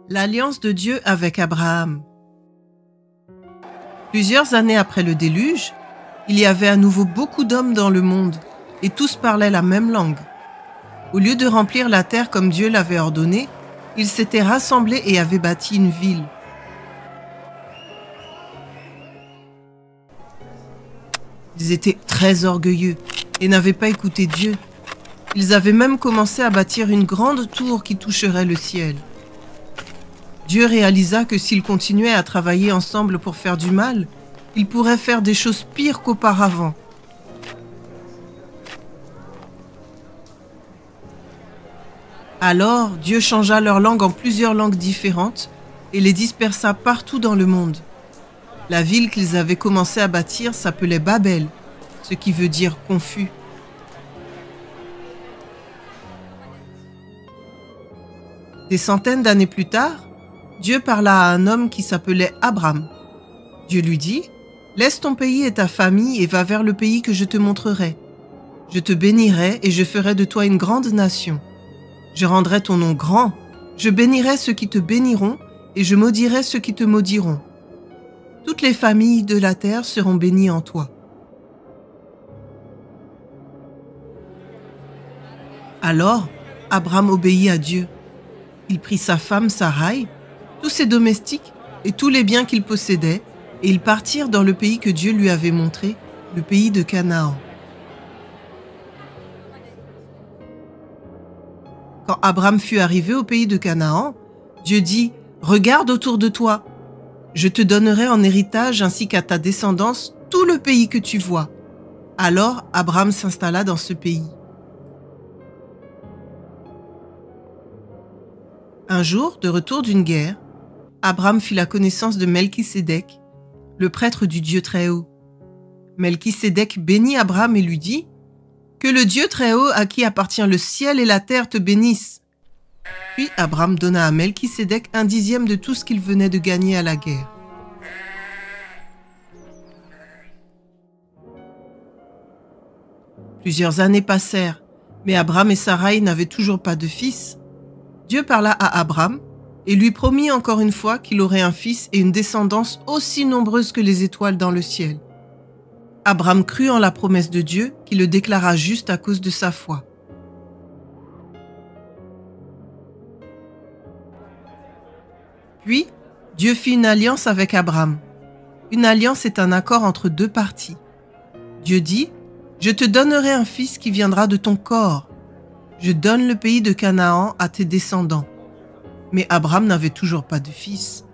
L'alliance de Dieu avec Abraham. Plusieurs années après le déluge, il y avait à nouveau beaucoup d'hommes dans le monde, et tous parlaient la même langue. Au lieu de remplir la terre comme Dieu l'avait ordonné, ils s'étaient rassemblés et avaient bâti une ville. Ils étaient très orgueilleux et n'avaient pas écouté Dieu. Ils avaient même commencé à bâtir une grande tour qui toucherait le ciel. Dieu réalisa que s'ils continuaient à travailler ensemble pour faire du mal, ils pourraient faire des choses pires qu'auparavant. Alors, Dieu changea leur langue en plusieurs langues différentes et les dispersa partout dans le monde. La ville qu'ils avaient commencé à bâtir s'appelait Babel, ce qui veut dire confus. Des centaines d'années plus tard, Dieu parla à un homme qui s'appelait Abram. Dieu lui dit : « Laisse ton pays et ta famille et va vers le pays que je te montrerai. Je te bénirai et je ferai de toi une grande nation. Je rendrai ton nom grand, je bénirai ceux qui te béniront et je maudirai ceux qui te maudiront. Toutes les familles de la terre seront bénies en toi. » Alors, Abram obéit à Dieu. Il prit sa femme Sarai, tous ses domestiques et tous les biens qu'il possédait, et ils partirent dans le pays que Dieu lui avait montré, le pays de Canaan. Quand Abram fut arrivé au pays de Canaan, Dieu dit : « Regarde autour de toi. Je te donnerai en héritage ainsi qu'à ta descendance tout le pays que tu vois. » Alors Abram s'installa dans ce pays. Un jour, de retour d'une guerre, Abram fit la connaissance de Melchisédek, le prêtre du Dieu Très-Haut. Melchisédek bénit Abram et lui dit : « Que le Dieu Très-Haut à qui appartient le ciel et la terre te bénisse. » Puis Abram donna à Melchisédek 1/10 de tout ce qu'il venait de gagner à la guerre. Plusieurs années passèrent, mais Abram et Sarai n'avaient toujours pas de fils. Dieu parla à Abram et lui promit encore une fois qu'il aurait un fils et une descendance aussi nombreuse que les étoiles dans le ciel. Abram crut en la promesse de Dieu qui le déclara juste à cause de sa foi. Puis, Dieu fit une alliance avec Abram. Une alliance est un accord entre deux parties. Dieu dit : « Je te donnerai un fils qui viendra de ton corps. Je donne le pays de Canaan à tes descendants. » Mais Abram n'avait toujours pas de fils.